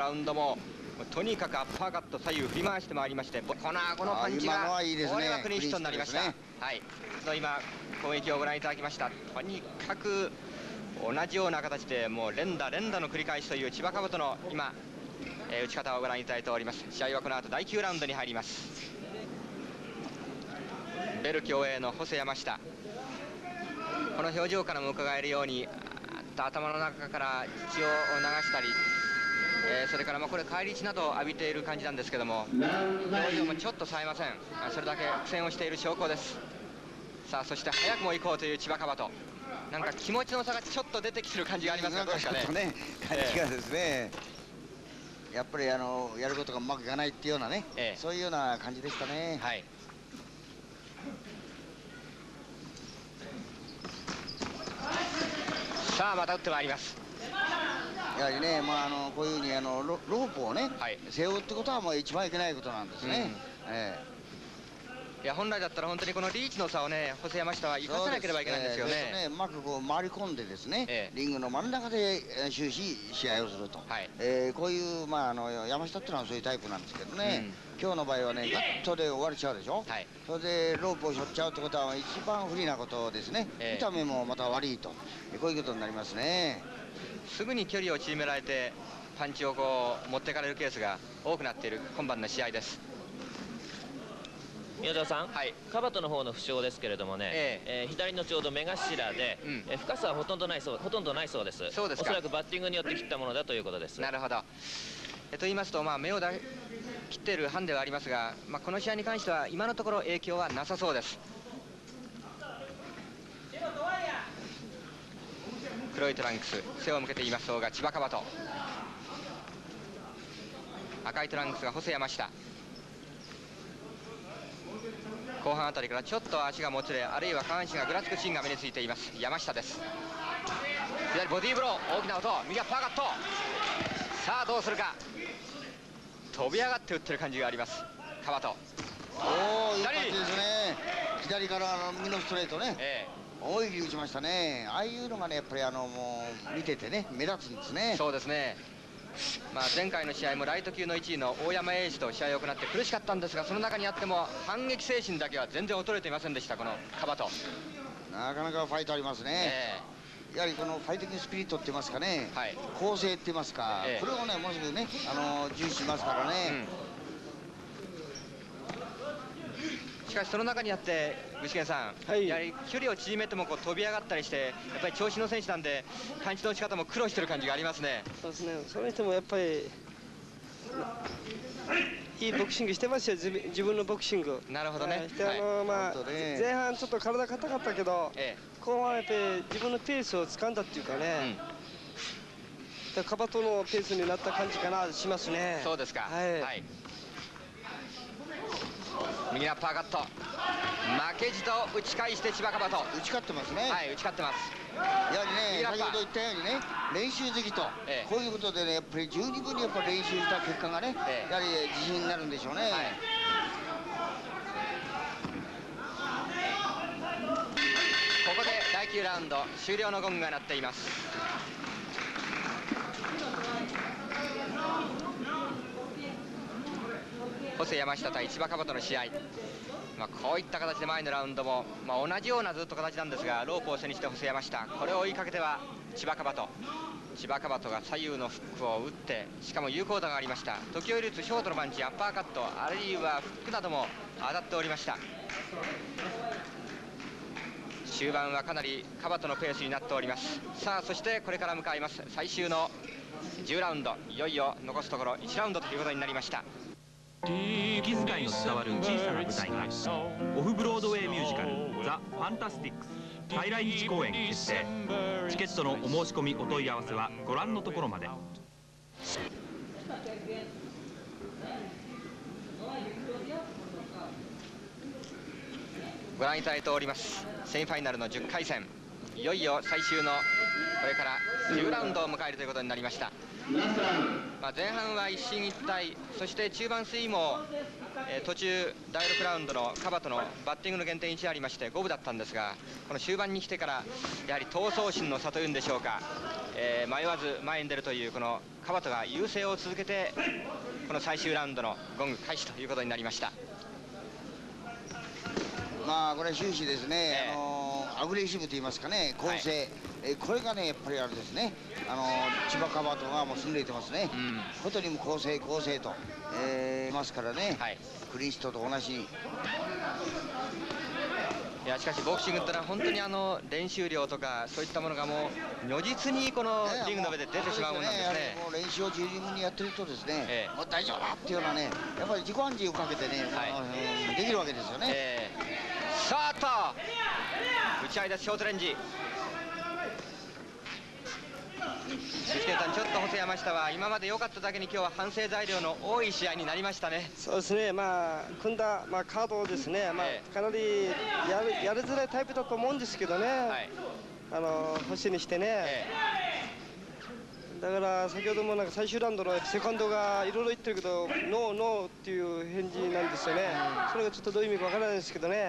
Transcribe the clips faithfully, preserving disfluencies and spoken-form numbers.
ラウンドもとにかくアッパーカット左右振り回してまいりまして、この顎のパンチがこれはクリーンヒットになりました。はい、今攻撃をご覧いただきました。とにかく同じような形でもう連打連打の繰り返しという千葉兜の今、えー、打ち方をご覧いただいております。試合はこの後だいきゅうラウンドに入ります。ベル競泳の細谷山下、この表情からも伺えるように頭の中から血を流したり、えー、それからまあこれ返り血などを浴びている感じなんですけども、表情もちょっと冴えません。それだけ苦戦をしている証拠です。さあそして早くも行こうという千葉兜、なんか気持ちの差がちょっと出てきてる感じがありますが、どうですかね。 ね、感じがですね、えー、やっぱりあのやることがうまくいかないっていうようなね、えー、そういうような感じでしたね。はい。 さあまた打ってまいります。 やはりね、まあ、あのこういうふうにあの ロ, ロープをね、はい、背負うってことはもう一番いけないことなんですね。うん、ええ、いや本来だったら本当にこのリーチの差をね、細山下は生かさなければいけないんですよね。 う, ねうまくこう回り込んでですね、ええ、リングの真ん中で終始試合をすると、はい、えー、こういう、まあ、あの山下っていうのはそういうタイプなんですけどね、うん、今日の場合はねガッとで終われちゃうでしょ、はい、それでロープを背負っちゃうってことは一番不利なことですね、ええ、見た目もまた悪いと、こういうことになりますね。 すぐに距離を縮められてパンチをこう持っていかれるケースが多くなっている今晩の試合です。 宮沢さん、はい、カバトの方の負傷ですけれどもね、えええー、左のちょうど目頭で、うん、え深さはほとんどないそうほとんどないそうです。そうですか。おそらくバッティングによって切ったものだということです。 なるほど。えと言いますと、まあ、目をだ切っている班ではありますが、まあ、この試合に関しては今のところ影響はなさそうです。黒いトランクス、背を向けています方が千葉兜、赤いトランクスが細山下。後半あたりからちょっと足がもつれ、あるいは下半身がぐらつくシーンが目についています山下です。左ボディーブロー、大きな音、右はパーカット。さあどうするか。飛び上がって打ってる感じがあります川戸。 おお、いい感じですね。左からあの右のストレートね、ええ、思い切り打ちましたね。ああいうのがねやっぱりあのもう見ててね目立つんですね。 そうですね。まあ前回の試合もライト級のいちいの大山英二と試合を行って苦しかったんですが、その中にあっても反撃精神だけは全然衰えていませんでしたこの川戸。 なかなかファイトありますね、えー、やはりこのファイティングスピリットって言いますかね、はい、構成って言いますか、えー、これをねもうすぐねあの重視しますからね、 うん、しかしその中にあって具志堅さん、はい、やはり距離を縮めてもこう飛び上がったりしてやっぱり調子の選手なんでパンチの打ち方も苦労してる感じがありますね。 そうですね。それにしてもやっぱりいいボクシングしてますよ、自分のボクシング。 なるほどね。 あのまあ前半ちょっと体硬かったけど、ええ、後半やっぱり自分のペースを掴んだっていうかね、うん、カバトのペースになった感じかなしますね。 そうですか。はい、はい、右のアッパーカット、負けじと打ち返して千葉カバト打ち勝ってますね。 はい、打ち勝ってます。 やはりね先ほど言ったようにね練習好きと、ええ、こういうことでねやっぱり十二分にやっぱ練習した結果がね、ええ、やはり自信になるんでしょうね。はい、 ここでだいきゅうラウンド終了のゴングが鳴っています。細山下対千葉カバトの試合、まあ、こういった形で前のラウンドも、まあ、同じようなずっと形なんですがロープを背にして細山下、これを追いかけては千葉カバト。千葉カバトが左右のフックを打ってしかも有効打がありました。時折打つショートのパンチ、アッパーカットあるいはフックなども当たっておりました。終盤はかなりカバトのペースになっております。さあそしてこれから向かいます最終のじゅうラウンド、いよいよ残すところいちラウンドということになりました。 息遣いの伝わる小さな舞台がオフブロードウェイミュージカル「ザ・ファンタスティックス」大来日公演決定。チケットのお申し込みお問い合わせはご覧のところまで。 ご覧いただいておりますセミファイナルのじゅっかい戦、いよいよ最終のこれからじゅうラウンドを迎えるということになりました。まあ前半は一進一退、そして中盤過ぎも、えー、途中だいろくラウンドのカバトのバッティングの減点いちありまして五分だったんですが、この終盤に来てからやはり闘争心の差というんでしょうか、 えー、迷わず前に出るというこの川戸が優勢を続けてこの最終ラウンドのゴング開始ということになりました。 まあこれ終始ですね、えー、あのー、アグレッシブと言いますかね、構成、はい、えー、これがねやっぱりあれですね、あのー、千葉川戸がもう優れてますね。こと、うん、にも構成構成と、えー、いますからね、はい、クリストと同じに。 いやしかしボクシングってのは本当にあの練習量とかそういったものがもう如実にこのリングの上で出てしまうものなんですね。 もう練習を十分にやってるとですね、ええ、もう大丈夫だっていうようなね、やっぱり自己暗示をかけてね、はい、うん、できるわけですよね。えー、さあっと打ち合いです、ショートレンジ。具志堅さん、ちょっと細山下は今まで良かっただけに今日は反省材料の多い試合になりましたね。 そうですね、まあ組んだ、まあ、カードをですね、まあ、ええ、かなりやるやりづらいタイプだと思うんですけどね、はい、あの星にしてね、ええ、だから先ほどもなんか最終ラウンドのセカンドがいろいろ言ってるけどノーノーっていう返事なんですよね、うん、それがちょっとどういう意味かわからないですけどね。はい、はい、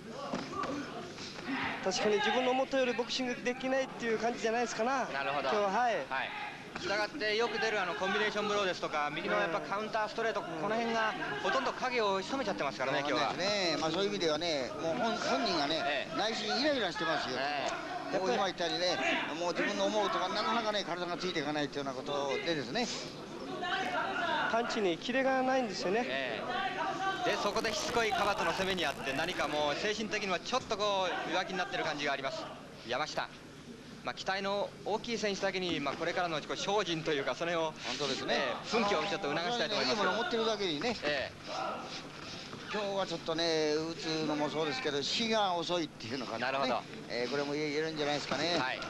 確かに自分の思ったよりボクシングできないっていう感じじゃないですかな。 なるほど。 今日は、はい。 はい。したがってよく出るあのコンビネーションブローですとか右のやっぱカウンターストレート、この辺がほとんど影を潜めちゃってますからね、今日は。 ね、まあそういう意味ではね、もう本本人がね、ええ、内心イライラしてますよ。ええ、もう今言ったようにね、もう自分の思うとかなかなかね体がついていかないっていうようなことでですね。 パンチにキレがないんですよね。ええ、でそこでしつこい川戸の攻めにあって何かもう精神的にはちょっとこう弱気になってる感じがあります山下。まあ、期待の大きい選手だけに、まあ、これからの精進というかそれを本当ですね、えー、奮起をちょっと促したいと思います。 いいもの持ってるだけにね、えー、今日はちょっとね打つのもそうですけど死が遅いっていうのかな、ね、なるほど、えー、これも言えるんじゃないですかね。はい、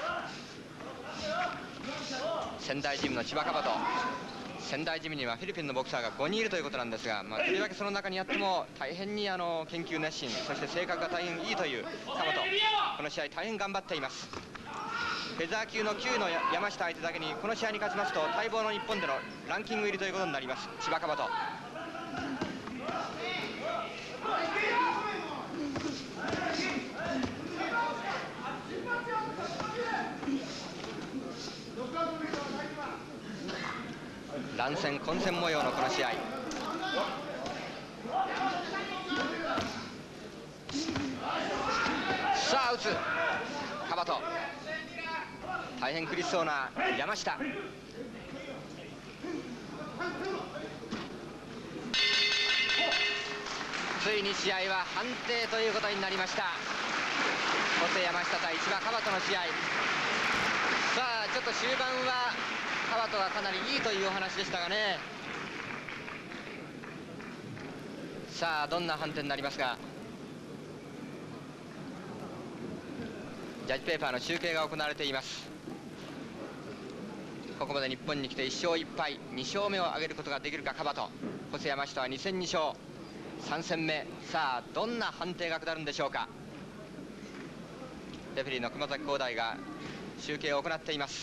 仙台ジムの千葉川戸、仙台ジムにはフィリピンのボクサーがごにんいるということなんですが、まあ、とりわけその中にあっても大変にあの研究熱心、そして性格が大変いいという川戸、この試合大変頑張っています。フェザー級のきゅういの山下相手だけにこの試合に勝ちますと待望の日本でのランキング入りということになります千葉川戸。乱戦混戦模様のこの試合。さあ打つ川戸、大変苦しそうな山下。ついに試合は判定ということになりました。細山下対千葉川戸の試合。さあちょっと終盤は川戸がかなりいいというお話でしたがね。さあどんな判定になりますか。ジャッジペーパーの集計が行われています。ここまで日本に来ていっしょういっぱい、に勝目を挙げることができるか川戸。細山下はに戦に勝、さん戦目。さあどんな判定が下るんでしょうか。レフェリーの熊崎光大が集計を行っています。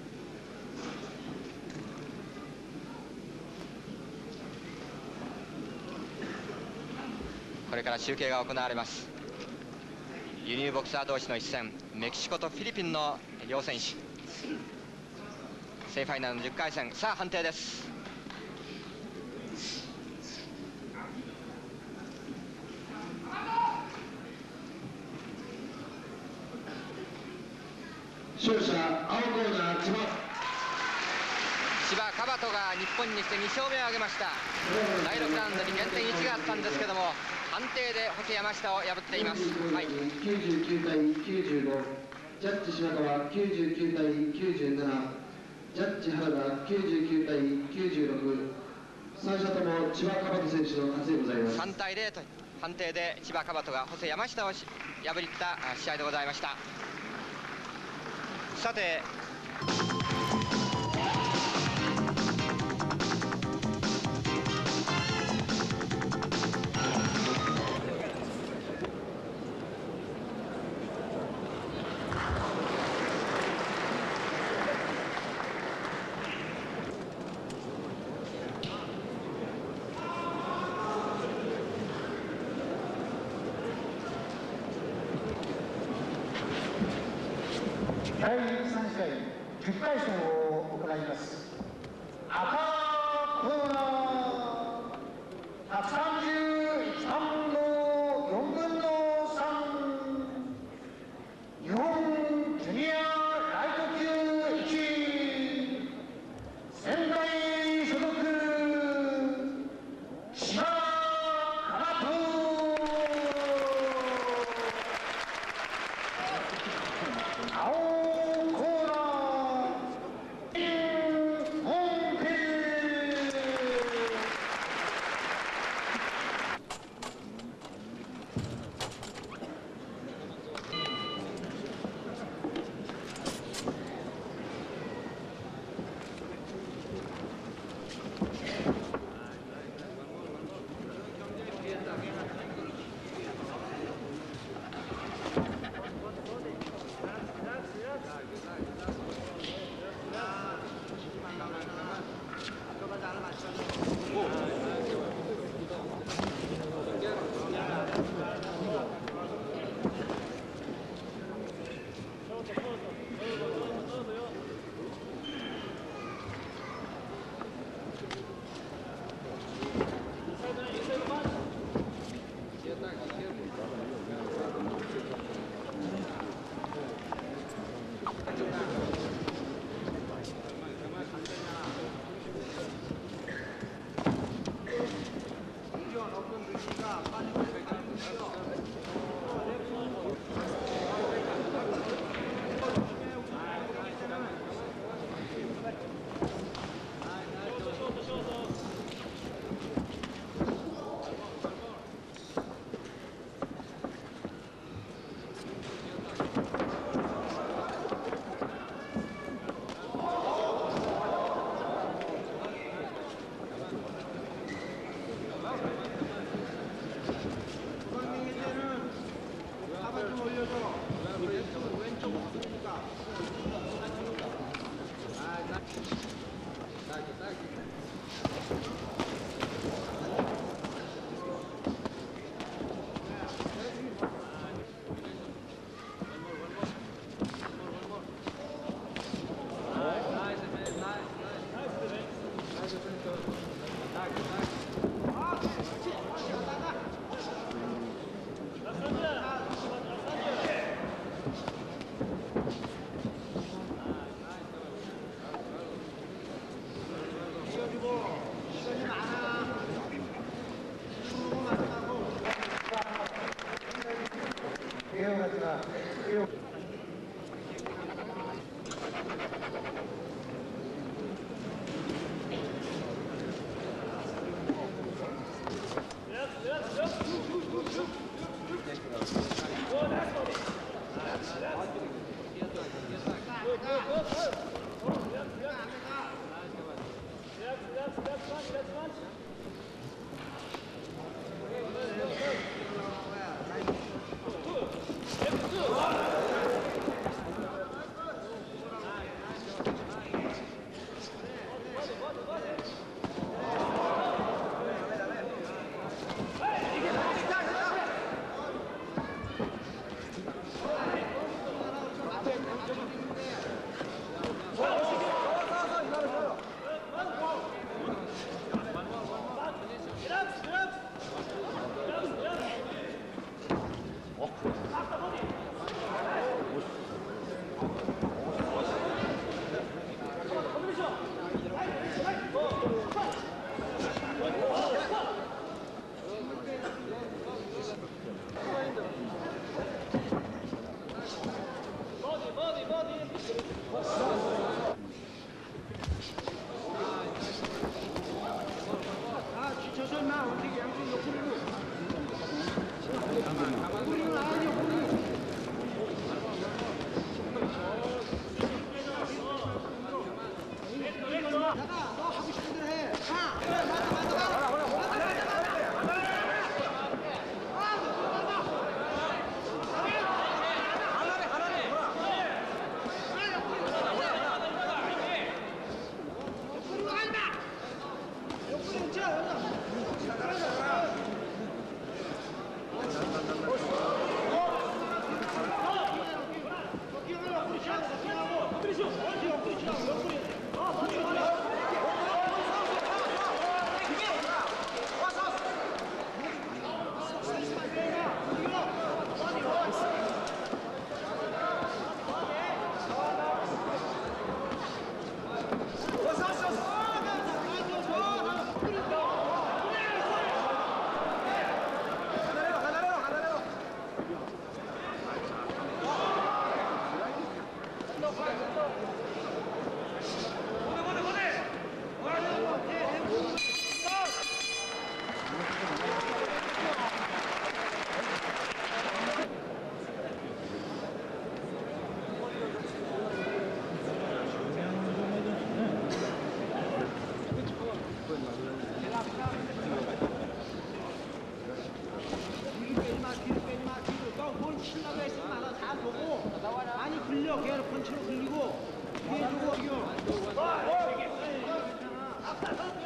これから集計が行われます。輸入ボクサー同士の一戦、メキシコとフィリピンの両選手、セイファイナルのじゅっかい戦。さあ判定です。 勝者青コーナー千葉千葉川戸が日本に来てに勝目を挙げました。だいろくラウンドに減点いちがあったんですけども判定で細山下を破っています。はい、 きゅうじゅうきゅうたいきゅうじゅうご、ジャッジ島川きゅうじゅうきゅうたいきゅうじゅうなな、ジャッジ原田きゅうじゅうきゅうたいきゅうじゅうろく、三者とも千葉川戸選手の勝ちでございます。 さんたいゼロと判定で千葉川戸が細山下を破った試合でございました。さてだいさん試合じゅっかい戦を行います。赤コーナーひゃくさんじゅういちパウンドよんぶんのさん、日本ジュニアライト級いちい、仙台所属千葉かなと。青コーナーインホンペ Go! 흘려. 걔를 펀치로 흘리고 피해주고 이겨.